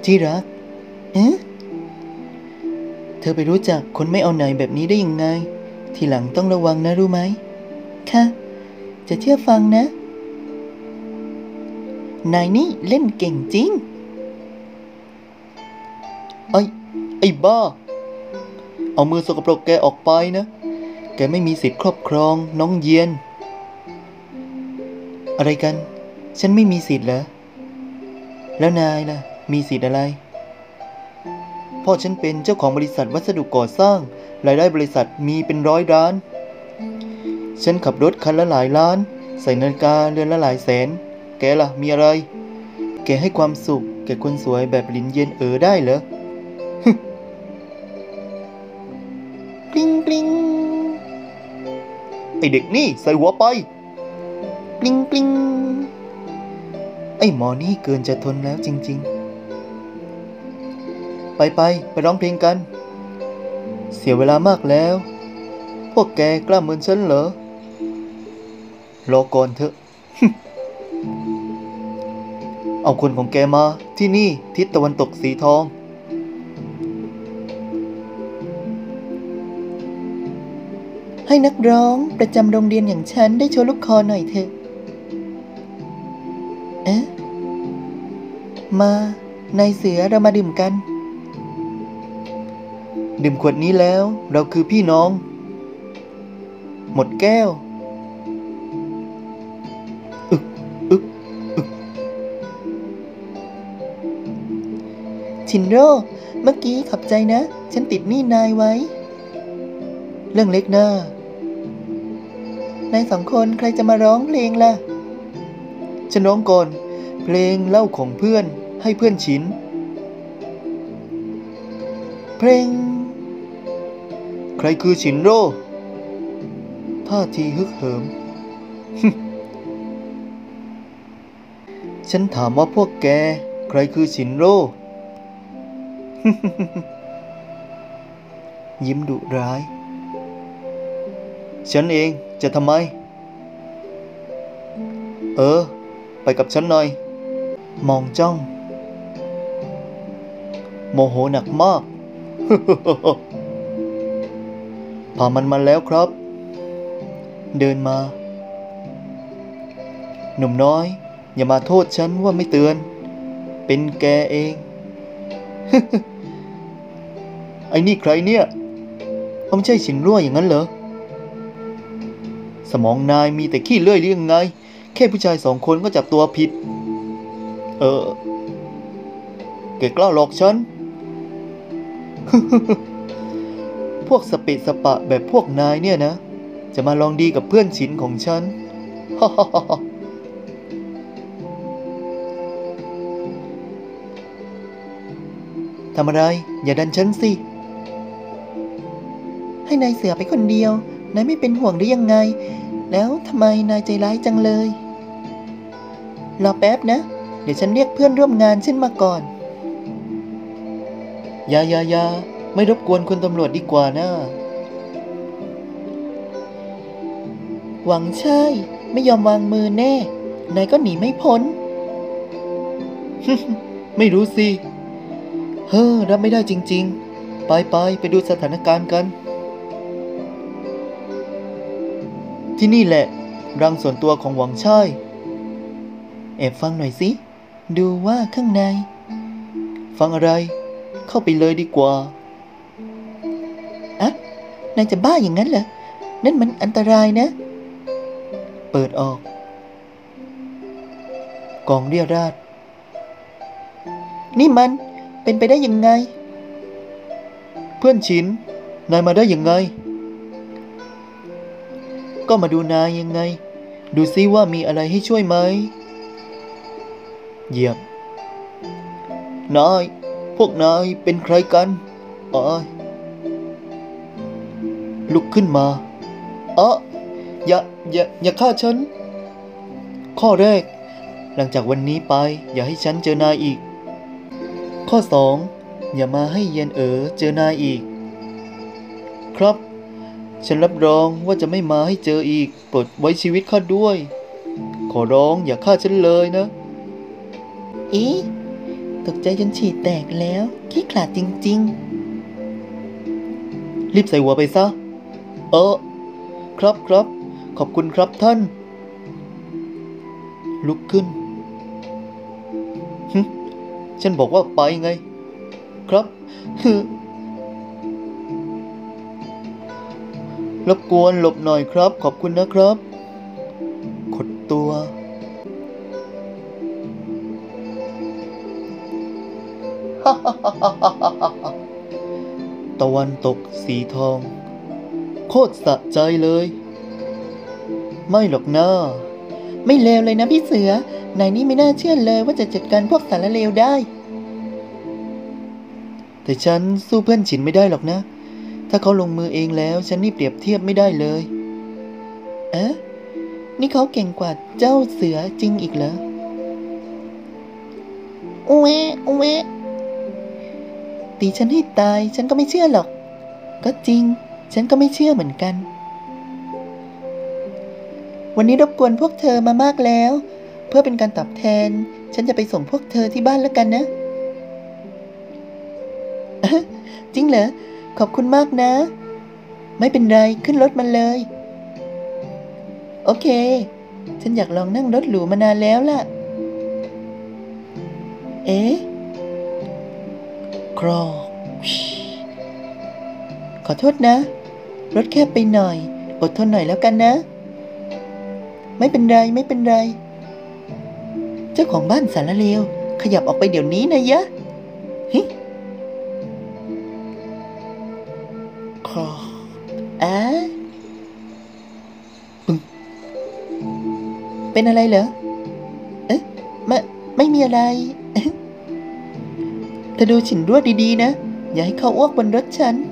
ที่รักเอ๊ะเธอไปรู้จักคนไม่เอาไหนแบบนี้ได้ยังไงทีหลังต้องระวังนะรู้ไหมค่ะจะเชื่อฟังนะนายนี่เล่นเก่งจริงไอ้บ้าเอามือสกปรกแกออกไปนะแกไม่มีสิทธิ์ครอบครองน้องเยียนอะไรกันฉันไม่มีสิทธิ์เหรอแล้วนายล่ะมีสิทธิ์อะไรพ่อฉันเป็นเจ้าของบริษัทวัสดุก่อสร้างรายได้บริษัทมีเป็น100 ล้านฉันขับรถคันละหลายล้านใส่นาฬิกาเรือนละหลายแสนแกล่ะมีอะไรแกให้ความสุขแก่คนสวยแบบหลินเย็นได้เหรอ กลิ้งกลิ้งไอเด็กนี่ใส่หัวไปกลิ้งกลิ้งไอหมอนี่เกินจะทนแล้วจริงๆไปร้องเพลงกันเสียเวลามากแล้วพวกแกกล้าเหมือนฉันเหรอรอก่อนเถอะ เอาคนของแกมาที่นี่ทิศตะวันตกสีทองให้นักร้องประจำโรงเรียนอย่างฉันได้โชว์ลูกคอหน่อยเถอะมานายเสือเรามาดื่มกันดื่มขวดนี้แล้วเราคือพี่น้องหมดแก้วชินโร่เมื่อกี้ขอบใจนะฉันติดหนี้นายไว้เรื่องเล็กนะนาย2 คนใครจะมาร้องเพลงล่ะฉันร้องก่อนเพลงเล่าของเพื่อนให้เพื่อนชินเพลงใครคือชินโร่ท่าทีฮึกเหิม ฉันถามว่าพวกแกใครคือชินโร่ ยิ้มดุร้ายฉันเองจะทำไมไปกับฉันหน่อยมองจ้องโมโหหนักมาก พามันมาแล้วครับเดินมาหนุ่มน้อยอย่ามาโทษฉันว่าไม่เตือนเป็นแกเอง ไอ้นี่ใครเนี่ยไม่ใช่ฉินรั่วอย่างนั้นเหรอสมองนายมีแต่ขี้เลื่อยหรือยังไงแค่ผู้ชาย2 คนก็จับตัวผิดแกกล้าหลอกฉัน พวกสเปะสปะแบบพวกนายเนี่ยนะจะมาลองดีกับเพื่อนฉินของฉัน ทำอะไรอย่าดันฉันสิให้นายเสือไปคนเดียวนายไม่เป็นห่วงได้ยังไงแล้วทำไมนายใจร้ายจังเลยรอแป๊บนะเดี๋ยวฉันเรียกเพื่อนร่วมงานฉันมาก่อนอย่าไม่รบกวนคุณตำรวจดีกว่านะหวังใช่ไม่ยอมวางมือแน่นายก็หนีไม่พ้น ไม่รู้สิรับไม่ได้จริงๆไปดูสถานการณ์กันที่นี่แหละรังส่วนตัวของหวังช่ายแอบฟังหน่อยสิดูว่าข้างในฟังอะไรเข้าไปเลยดีกว่านายจะบ้าอย่างนั้นเหรอนั่นมันอันตรายนะเปิดออกกองเรียราษฎร์นี่มันเป็นไปได้ยังไงเพื่อนชินนายมาได้ยังไงก็มาดูนายยังไงดูซิว่ามีอะไรให้ช่วยไหมเยี่ยมนายพวกนายเป็นใครกันลุกขึ้นมาอย่าฆ่าฉันข้อแรกหลังจากวันนี้ไปอย่าให้ฉันเจอนายอีกข้อ 2อย่ามาให้เย็นเจอนายอีกครับฉันรับรองว่าจะไม่มาให้เจออีกโปรดไว้ชีวิตข้าด้วยขอร้องอย่าฆ่าฉันเลยนะตกใจจนฉี่แตกแล้วขี้ขลาดจริงๆรีบใส่หัวไปซะครับขอบคุณครับท่านลุกขึ้นฉันบอกว่าไปไงครับรบกวนหลบหน่อยครับขอบคุณนะครับขดตัวตะวันตกสีทองโคตรสะใจเลยไม่หรอกนะไม่เลวเลยนะพี่เสือนายนี่ไม่น่าเชื่อเลยว่าจะจัดการพวกสารเลวได้แต่ฉันสู้เพื่อนฉินไม่ได้หรอกนะถ้าเขาลงมือเองแล้วฉันนี่เปรียบเทียบไม่ได้เลยนี่เขาเก่งกว่าเจ้าเสือจริงอีกเหรอตีฉันให้ตายฉันก็ไม่เชื่อหรอกก็จริงฉันก็ไม่เชื่อเหมือนกันวันนี้รบกวนพวกเธอมามากแล้วเพื่อเป็นการตอบแทนฉันจะไปส่งพวกเธอที่บ้านแล้วกันนะจริงเหรอขอบคุณมากนะไม่เป็นไรขึ้นรถมาเลยโอเคฉันอยากลองนั่งรถหรูมานานแล้วล่ะครอกขอโทษนะรถแคบไปหน่อยอดทนหน่อยแล้วกันนะไม่เป็นไรเจ้าของบ้านสารเลวขยับออกไปเดี๋ยวนี้นะยะครอกเป็นอะไรเหรอไม่มีอะไรเธอดูฉินรั่วดีๆนะอย่าให้เขาอ้วกบนรถฉัน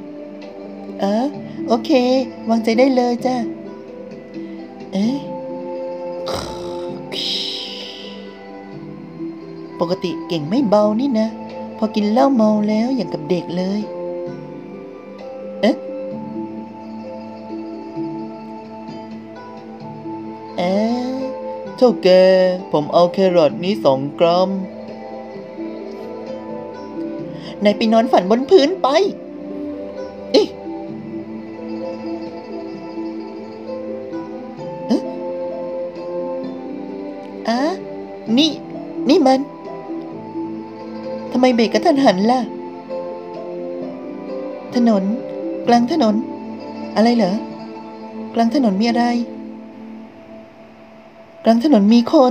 โอเควางใจได้เลยจ้ะปกติเก่งไม่เบานี่นะพอกินเหล้าเมาแล้วอย่างกับเด็กเลยเท่าแกผมเอาแครอทนี้2 กรัมนายไปนอนฝันบนพื้นไปนี่มันทำไมเบรกกระทันหันล่ะถนนกลางถนนอะไรเหรอกลางถนนมีอะไรกลางถนนมีคน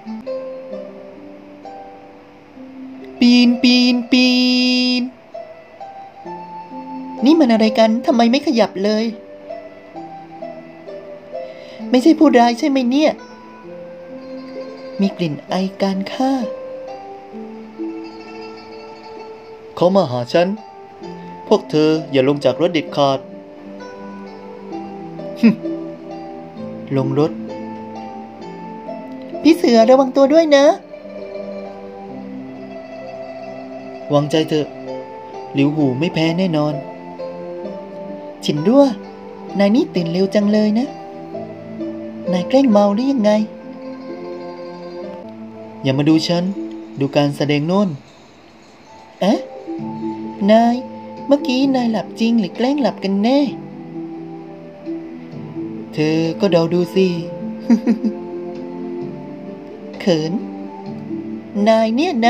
ปีนนี่มันอะไรกันทำไมไม่ขยับเลยไม่ใช่ผู้ร้ายใช่ไหมเนี่ยมีกลิ่นไอการฆ่าเขามาหาฉันพวกเธออย่าลงจากรถเด็ดขาดลงรถพี่เสือระวังตัวด้วยนะวางใจเถอะหลิวหูไม่แพ้แน่นอนฉินรั่วนายนี่ตื่นเร็วจังเลยนะนายแกล้งเมาหรือยังไงอย่ามาดูฉันดูการแสดงโน่นนายเมื่อกี้นายหลับจริงหรือแกล้งหลับกันแน่เธอก็เดาดูสิ เขินนายเนี่ยนะ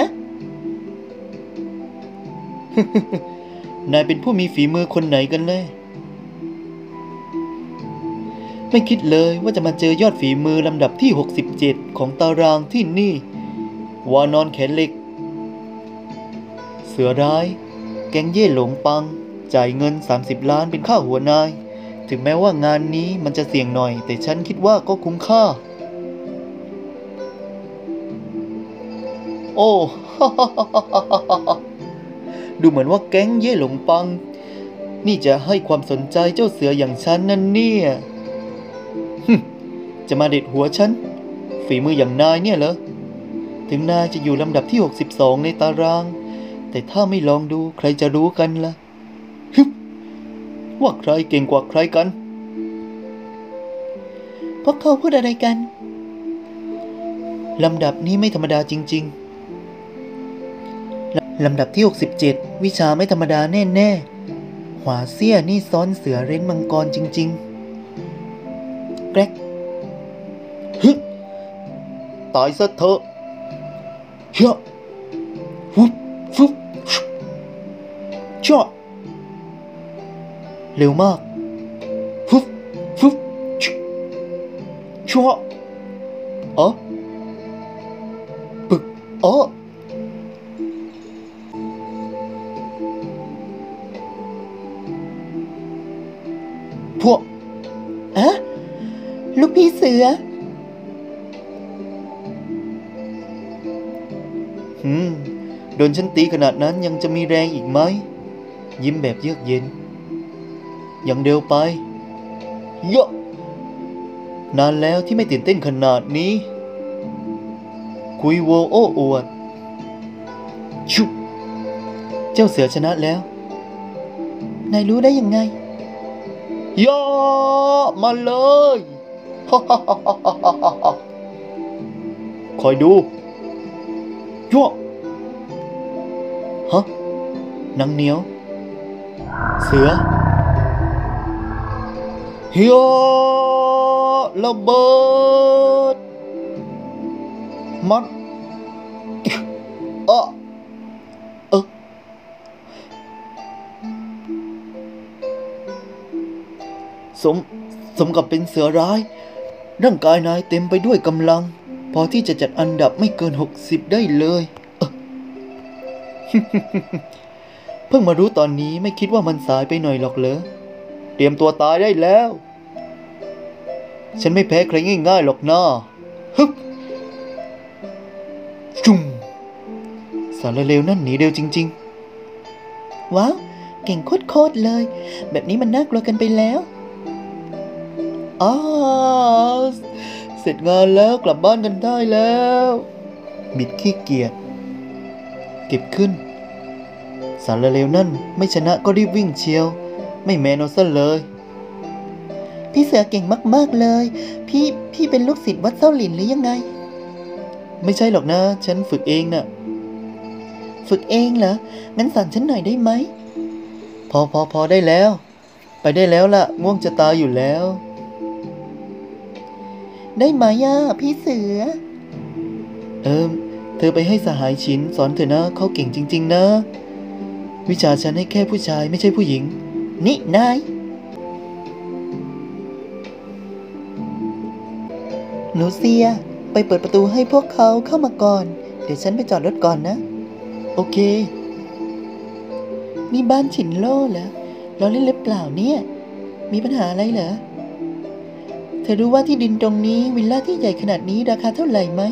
นายเป็นผู้มีฝีมือคนไหนกันแน่ไม่คิดเลยว่าจะมาเจอยอดฝีมือลำดับที่67ของตารางที่นี่วานอนแขนเหล็กเสือร้ายแก๊งเย่หลงปังจ่ายเงิน30 ล้านเป็นค่าหัวนายถึงแม้ว่างานนี้มันจะเสี่ยงหน่อยแต่ฉันคิดว่าก็คุ้มค่าโอ้ ดูเหมือนว่าแก๊งเย่หลงปังนี่จะให้ความสนใจเจ้าเสืออย่างฉันนั่นเนี่ยจะมาเด็ดหัวฉันฝีมืออย่างนายเนี่ยเหรอถึงนายจะอยู่ลำดับที่62ในตารางแต่ถ้าไม่ลองดูใครจะรู้กันล่ะว่าใครเก่งกว่าใครกันพวกเขาพูดอะไรกันลำดับนี้ไม่ธรรมดาจริงๆลำดับที่67วิชาไม่ธรรมดาแน่ๆหวาเสี้ยนี่ซ้อนเสือเร้นมังกรจริงๆแกรกฮึตายซะเถอะเฮ้ยฟุบฟุบช็อตเร็วมากฟุบฟุบช็อตอ๋อปึกอ๋อพวกลูกพี่เสือโดนฉันตีขนาดนั้นยังจะมีแรงอีกไหมยิ้มแบบเยือกเย็นยังเร็วไปเยอะนานแล้วที่ไม่ตื่นเต้นขนาดนี้คุยโวโอ้อวดชุบเจ้าเสือชนะแล้วนายรู้ได้ยังไงย่อมาเลยคอยดูยั่วฮะนางเหนียวเสือเฮียระเบิดมันสมกับเป็นเสือร้ายร่างกายนายเต็มไปด้วยกำลังพอที่จะจัดอันดับไม่เกิน60ได้เลยเพิ่งมารู้ตอนนี้ไม่คิดว่ามันสายไปหน่อยหรอกเหรอเตรียมตัวตายได้แล้วฉันไม่แพ้ใครง่ายๆหรอกนะฮึบจุ่มสารเลวนั่นหนีเร็วจริงๆว้าวเก่งโคตรเลยแบบนี้มันน่ากลัวกันไปแล้วเสร็จงานแล้วกลับบ้านกันได้แล้วบิดขี้เกียจเก็บขึ้นสารเลวนั่นไม่ชนะก็รีบวิ่งเชียวไม่แมนเอาซะเลยพี่เสือเก่งมากๆเลยพี่เป็นลูกศิษย์วัดเส้าหลินหรือยังไงไม่ใช่หรอกนะฉันฝึกเองน่ะฝึกเองเหรองั้นสอนฉันหน่อยได้ไหมพอได้แล้วไปได้แล้วล่ะง่วงจะตายอยู่แล้วได้ไหมพี่เสือเธอไปให้สหายฉินสอนเถอะนะเขาเก่งจริงๆนะวิชาฉันให้แค่ผู้ชายไม่ใช่ผู้หญิงนี่นายลูเซียไปเปิดประตูให้พวกเขาเข้ามาก่อนเดี๋ยวฉันไปจอดรถก่อนนะโอเคนี่บ้านฉินโล่เหรอเราเล่นเล็บเปล่าเนี่ยมีปัญหาอะไรเหรอเธอรู้ว่าที่ดินตรงนี้วิลล่าที่ใหญ่ขนาดนี้ราคาเท่าไหร่ไหม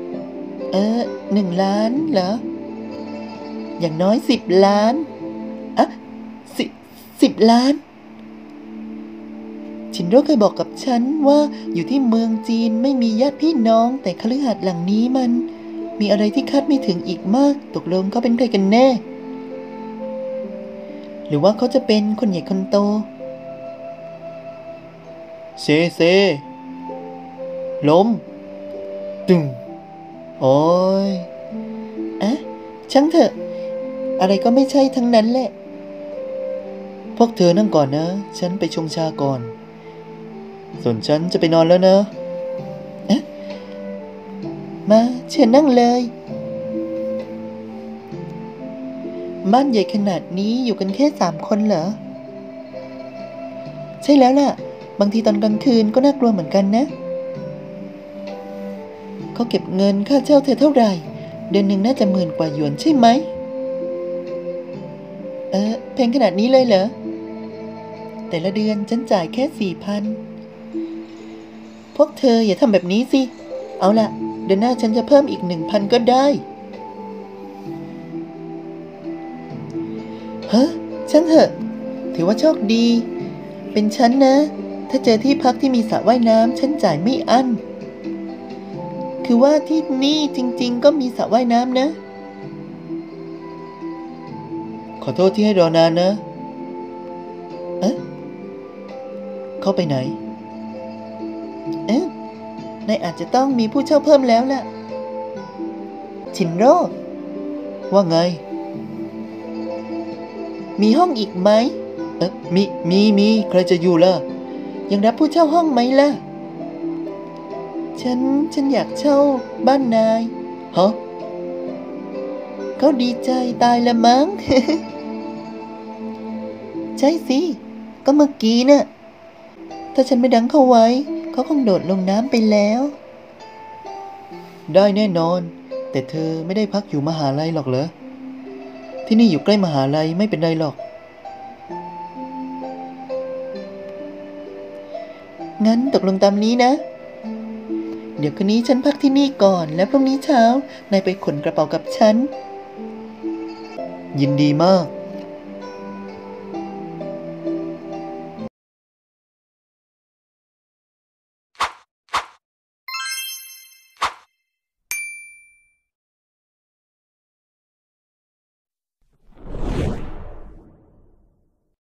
1 ล้านเหรออย่างน้อย10 ล้าน10 ล้านชินโร่เคยบอกกับฉันว่าอยู่ที่เมืองจีนไม่มีญาติพี่น้องแต่คฤหาสน์หลังนี้มันมีอะไรที่คาดไม่ถึงอีกมากตกลงเขาเป็นใครกันแน่หรือว่าเขาจะเป็นคนใหญ่คนโตเซล้มตึงโอ้ยช่างเถอะอะไรก็ไม่ใช่ทั้งนั้นแหละพวกเธอนั่งก่อนนะฉันไปชงชาก่อนส่วนฉันจะไปนอนแล้วนะมาเชิญนั่งเลยบ้านใหญ่ขนาดนี้อยู่กันแค่3 คนเหรอใช่แล้วล่ะบางทีตอนกลางคืนก็น่ากลัวเหมือนกันนะเขาเก็บเงินค่าเช่าเธอเท่าไหร่เดือนหนึ่งน่าจะ10,000 กว่าหยวนใช่ไหมแพงขนาดนี้เลยเหรอแต่ละเดือนฉันจ่ายแค่ 4,000พวกเธออย่าทำแบบนี้สิเอาล่ะเดือนหน้าฉันจะเพิ่มอีก 1,000 ก็ได้ช่างเถอะถือว่าโชคดีเป็นฉันนะถ้าเจอที่พักที่มีสระว่ายน้ำฉันจ่ายไม่อั้นคือว่าที่นี่จริงๆก็มีสระว่ายน้ำนะขอโทษที่ให้รอนานนะเข้าไปไหนนายอาจจะต้องมีผู้เช่าเพิ่มแล้วล่ะชินโร่ว่าไงมีห้องอีกไหมมีใครจะอยู่ล่ะยังรับผู้เช่าห้องไหมล่ะฉันอยากเช่าบ้านนายฮะเขาดีใจตายละมั้ง ใช่สิก็เมื่อกี้น่ะถ้าฉันไม่ดังเขาไว้เขาคงโดดลงน้ำไปแล้วได้แน่นอนแต่เธอไม่ได้พักอยู่มหาลัยหรอกเหรอที่นี่อยู่ใกล้มหาลัยไม่เป็นไรหรอกงั้นตกลงตามนี้นะเดี๋ยวคืนนี้ฉันพักที่นี่ก่อนแล้วพรุ่งนี้เช้านายไปขนกระเป๋ากับฉันยินดีมาก